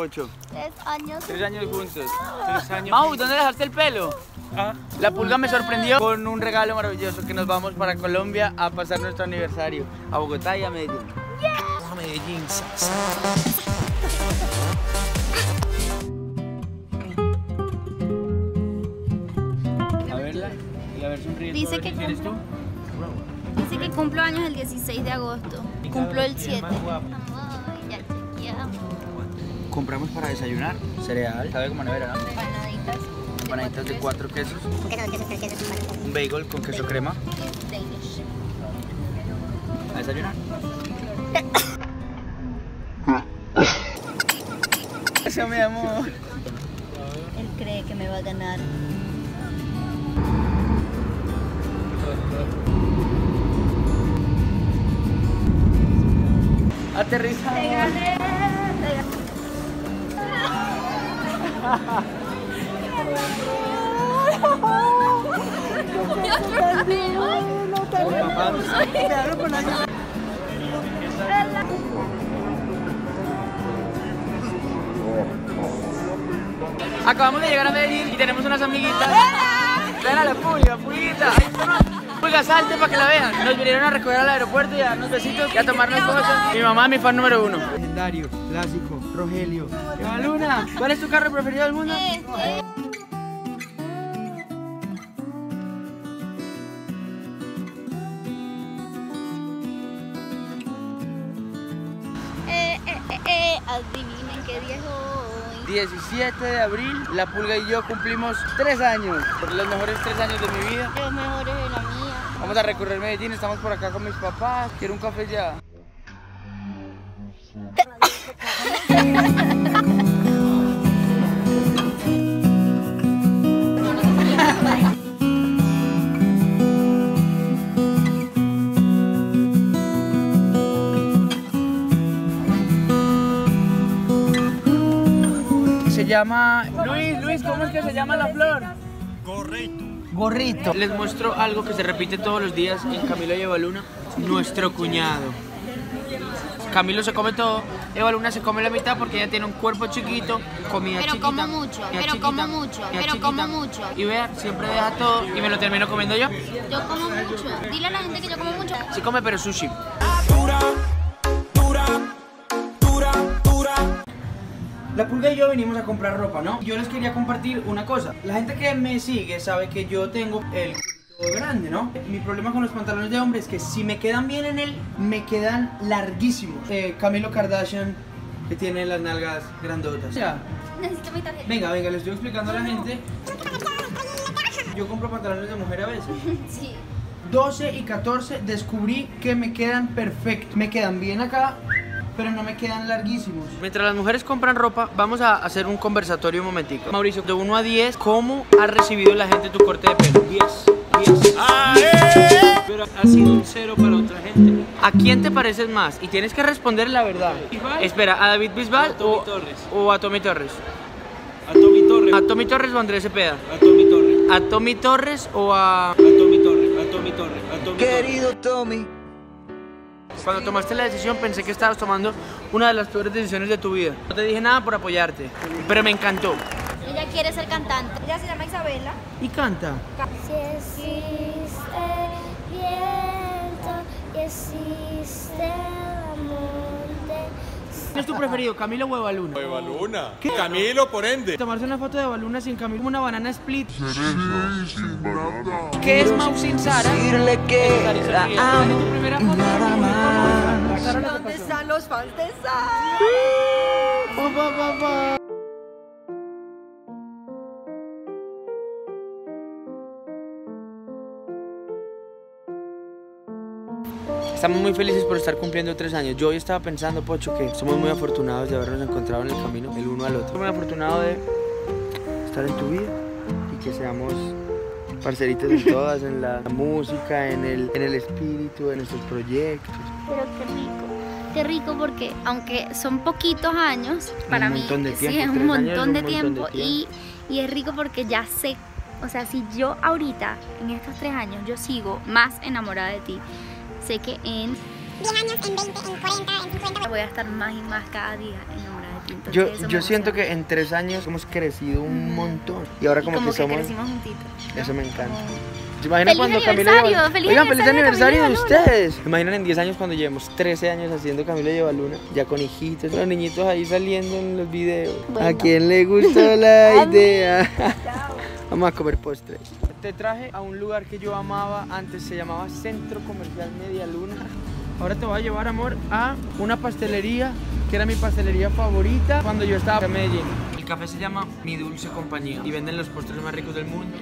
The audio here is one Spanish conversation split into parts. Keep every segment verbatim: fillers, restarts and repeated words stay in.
Ocho. Tres años. Tres años juntos. Tres años. Mau, ¿dónde dejaste el pelo? Ah. La pulga me sorprendió con un regalo maravilloso que nos vamos para Colombia a pasar nuestro aniversario. A Bogotá y a Medellín. Yeah. A Medellín. A verla y a ver sonríe. Dice que ¿Eres tú? Dice que cumplo años el dieciséis de agosto. Cumplo el siete. Ay, ya chequeamos. Compramos para desayunar cereal, sabe como nevera, ¿no? Panaditas. Panaditas de cuatro quesos. Un bagel con queso crema. Danish. A desayunar. Eso, mi amor. Él cree que me va a ganar. Aterriza. Te gané. Te gané. Acabamos de llegar a Medellín y tenemos unas amiguitas. Ven a la pulga, pulguita. Pulga, salte para que la vean. Nos vinieron a recoger al aeropuerto y a darnos besitos y a tomarnos fotos. Mi mamá es mi fan número uno. Legendario, clásico, Rogelio. Eva Luna, ¿cuál es tu carro preferido del mundo? Este. Eh, eh, eh, eh, adivinen qué día es hoy. diecisiete de abril, la pulga y yo cumplimos tres años. Los mejores tres años de mi vida. Los mejores de la mía. Vamos a recorrer Medellín, estamos por acá con mis papás. Quiero un café ya. Se llama... Luis, Luis, ¿cómo es que se llama la flor? Gorrito. Gorrito. Les muestro algo que se repite todos los días en Camilo y Eva Luna. Nuestro cuñado. Camilo se come todo, Eva Luna se come la mitad porque ella tiene un cuerpo chiquito, comida Pero chiquita. como mucho, comida pero chiquita, como mucho, comida pero chiquita. como mucho. Y vea, siempre deja todo y me lo termino comiendo yo. Yo como mucho. Dile a la gente que yo como mucho. Sí come, pero sushi. Dura, dura, dura, dura. La pulga y yo venimos a comprar ropa, ¿no? Yo les quería compartir una cosa. La gente que me sigue sabe que yo tengo el culito grande, ¿no? Mi problema con los pantalones de hombre es que si me quedan bien en él, me quedan larguísimos. Eh, Camilo Kardashian, que tiene las nalgas grandotas. Ya. Necesito mi tarjeta. Venga, venga, les estoy explicando a la gente. Yo compro pantalones de mujer a veces. Sí. doce y catorce descubrí que me quedan perfectos. Me quedan bien acá, pero no me quedan larguísimos. Mientras las mujeres compran ropa, vamos a hacer un conversatorio un momentico. Mauricio, de uno a diez, ¿cómo ha recibido la gente tu corte de pelo? diez, diez. Pero ha sido un cero para otra gente. ¿A quién te pareces más? Y tienes que responder la verdad. ¿Bisbal? Espera, ¿a David Bisbal A Tommy o, Torres. o a Tommy Torres? A Tommy Torres. ¿A Tommy Torres o a Andrés Cepeda? A Tommy Torres. ¿A Tommy Torres o a...? A Tommy Torres. A Tommy Torres. A Tommy Querido Tommy. Cuando tomaste la decisión pensé que estabas tomando una de las peores decisiones de tu vida. No te dije nada por apoyarte, pero me encantó. Ella quiere ser cantante. Ella se llama Isabela. Y canta. Si existe viento y existe amor de... ¿Quién es tu preferido, Camilo o Eva Luna? Eva Luna. ¿Qué? Camilo, por ende. Tomarse una foto de Eva Luna sin Camilo, una banana split. ¿Qué es Mau sin Sara? Decirle que la amo Tu primera foto. nada más. ¿Dónde están los fans de Sara? Pa, pa, pa, pa. Estamos muy felices por estar cumpliendo tres años. Yo hoy estaba pensando, Pocho, que somos muy afortunados de habernos encontrado en el camino el uno al otro. Muy afortunado de estar en tu vida y que seamos parceritos en todas, en la música, en el, en el espíritu, en nuestros proyectos. Pero qué rico. Qué rico porque aunque son poquitos años, para Un mí montón de sí tiempo, es un tres años montón, es de, un montón tiempo, de y, y es rico porque ya sé, o sea, si yo ahorita, en estos tres años, yo sigo más enamorada de ti, sé que en diez años, en veinte, en cuarenta, en cincuenta. voy a estar más y más cada día enamorada de entonces Yo, eso me yo siento gusta. que en tres años hemos crecido un montón. Y ahora Y como, como que que somos... crecimos juntitos. ¿no? Eso me encanta. Como- ¿Se imaginan ¡Feliz cuando Camilo aniversario! lleva... ¡Feliz Oigan, feliz aniversario aniversario de de Camilo ustedes! ¿Se imaginan en diez años cuando llevemos trece años haciendo Camilo lleva Luna? Ya con hijitos, los niñitos ahí saliendo en los videos. Bueno. ¿A quién le gustó la A mí. idea? Vamos a comer postre. Te traje a un lugar que yo amaba antes, se llamaba Centro Comercial Media Luna. Ahora te voy a llevar, amor, a una pastelería que era mi pastelería favorita cuando yo estaba en Medellín. El café se llama Mi Dulce Compañía y venden los postres más ricos del mundo.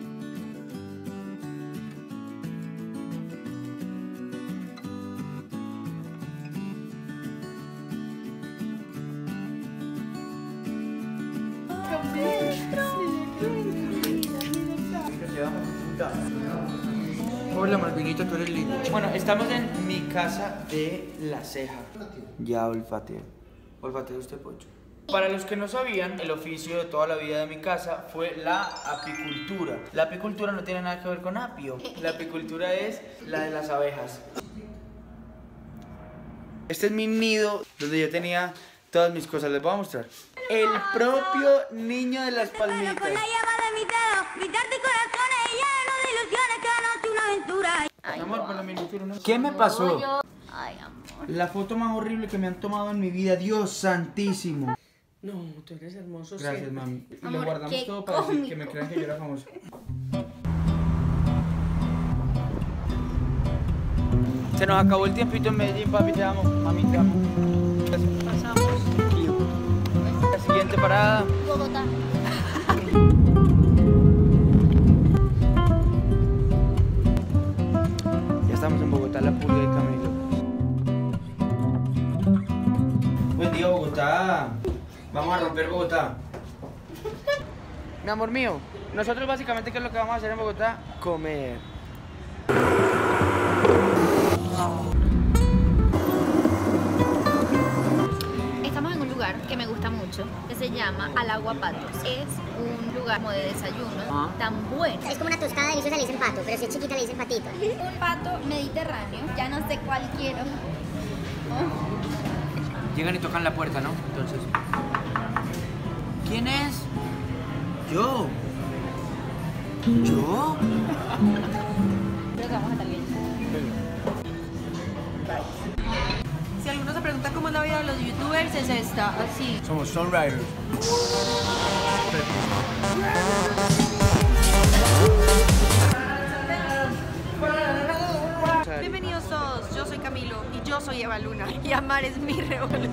Hola Malvinito, tú eres lindo. Bueno, estamos en mi casa de La Ceja. Ya olfateo. Olfateo usted, Pocho. Para los que no sabían, el oficio de toda la vida de mi casa fue la apicultura. La apicultura no tiene nada que ver con apio. La apicultura es la de las abejas. Este es mi nido donde yo tenía todas mis cosas. Les voy a mostrar. El propio niño de las palmitas. Con la llama de mi dedo, gritarte corazones llenos de ilusiones que anoche una aventura. Ay, Amor, no. por la miniatura, ¿no? ¿Qué me pasó? Yo- Ay, amor. La foto más horrible que me han tomado en mi vida. Dios santísimo. No, tú eres hermoso. Gracias, siempre. mami. Y Amor, lo guardamos qué todo para decir que me cómico. crean que yo era famoso. Se nos acabó el tiempito en Medellín, papi, te amo. Mami, te amo. Pasamos. La siguiente parada. Bogotá. Ya estamos en Bogotá, la pulga y Camilo. Buen día, Bogotá. Vamos a romper Bogotá. Mi amor mío, nosotros básicamente, ¿qué es lo que vamos a hacer en Bogotá? Comer. Estamos en un lugar que me gusta mucho, que se llama Al Agua Patos. Es un lugar como de desayuno, Ah. tan bueno. Es como una tostada deliciosa, le dicen pato, pero si es chiquita le dicen patito. Un pato mediterráneo, ya no sé cuál quiero. Llegan y tocan la puerta, ¿no? Entonces, ¿quién es? Yo. ¿Yo? Creo que vamos a estar bien. Si alguno se pregunta cómo es la vida de los youtubers, es esta, así. Somos songwriters. Bienvenidos todos, yo soy Camilo y yo soy Eva Luna y amar es mi revolución.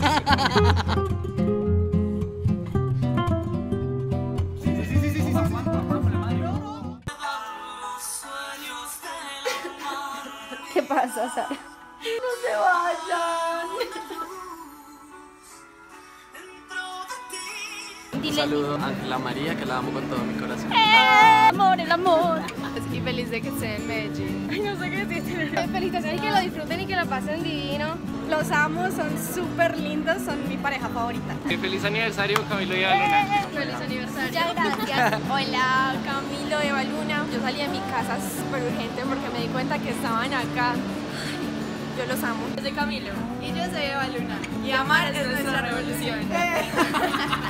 ¿Qué pasa, Sara? No se vayan. Dile, Saludo a Ángela María, que la amo con todo mi corazón. ¡Eh, amor, el amor. Y feliz de que esté en Medellín. Ay, no sé qué decir. Felicitaciones y que lo disfruten y que la pasen divino. Los amo, son súper lindos, son mi pareja favorita. Feliz aniversario, Camilo y Eva Luna. Feliz aniversario. Muchas gracias. Hola, Camilo, Eva Luna. Yo salí de mi casa súper urgente porque me di cuenta que estaban acá. Yo los amo. Yo soy Camilo. Y yo soy Eva Luna. Y amar es nuestra revolución.